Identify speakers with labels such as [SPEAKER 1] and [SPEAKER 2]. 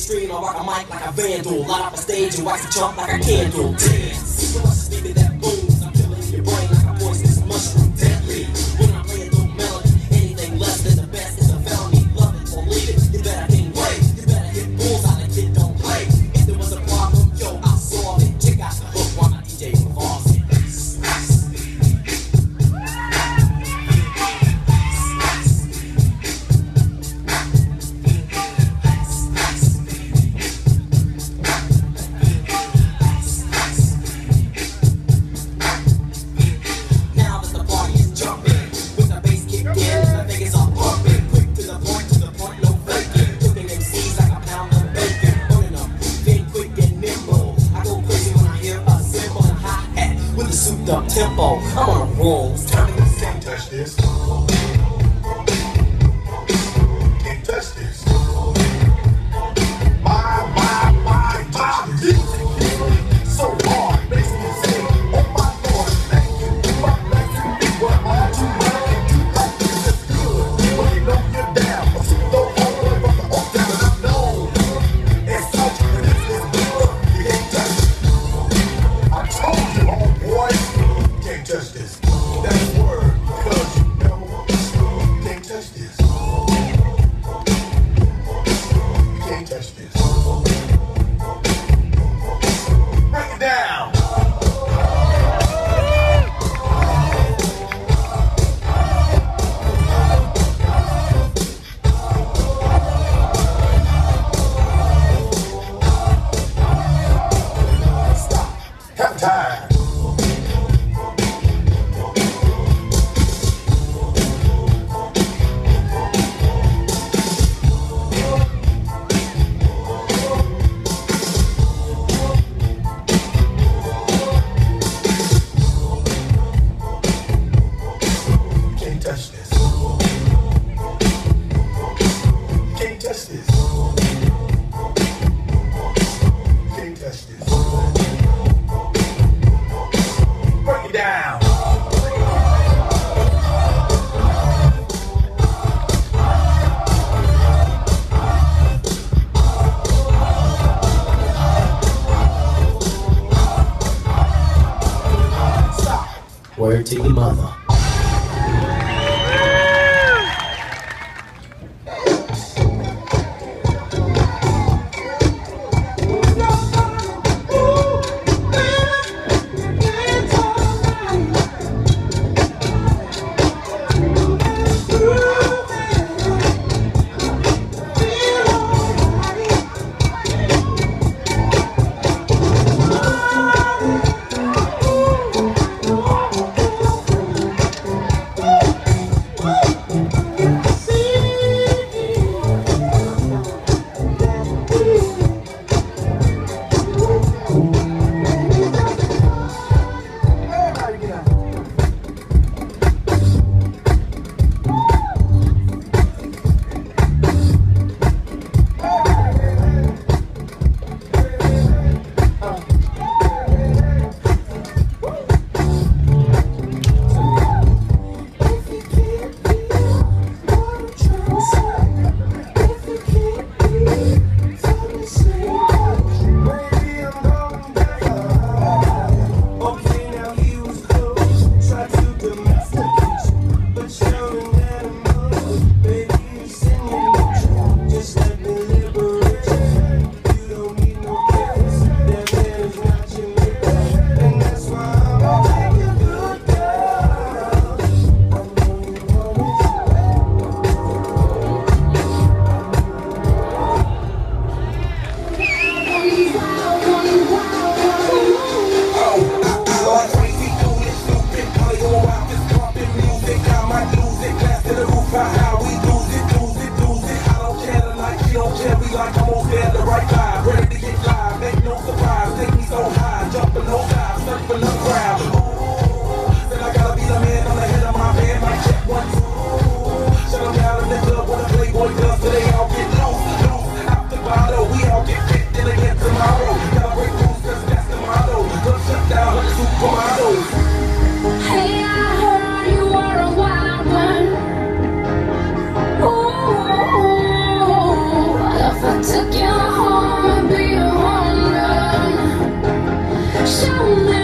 [SPEAKER 1] screen or rock a mic like a vandal. Light up a stage and wax a chump like a candle. Dance, so much speaking that booms. I'm killing your brain like a poisonous mushroom. Deadly, when I play a dope melody, anything less than the best is a felony. Love it or leave it, you better gain weight. You better hit bulls out and kid don't play. If there was a problem, yo, I'll solve it. Check out the hook while my DJ performs it. Up tempo, I'm on a roll.
[SPEAKER 2] Can't touch this. Can't touch this. My, can't touch this. So hard, makes me say, oh my Lord, thank you. My blessing is what all too much can do like this is good. When you know you're down, I see the whole way from the old down and I know. It's such that this is good. You can't touch it. I told you, homeboy. Can't touch this. That's a word, because you know you can't touch this. You can't touch this. Break it down. Stop. Have time. Can't touch this. Can't touch this. Can't touch this. Break it down. Stop.
[SPEAKER 1] Word to your mother.
[SPEAKER 3] Took you home. Show me.